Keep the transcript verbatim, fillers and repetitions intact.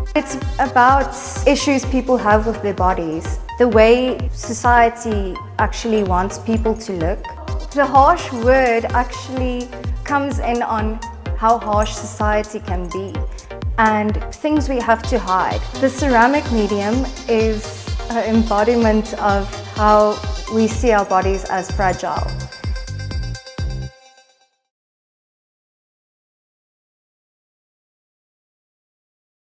It's about issues people have with their bodies, the way society actually wants people to look. The harsh word actually comes in on how harsh society can be and things we have to hide. The ceramic medium is an embodiment of how we see our bodies as fragile.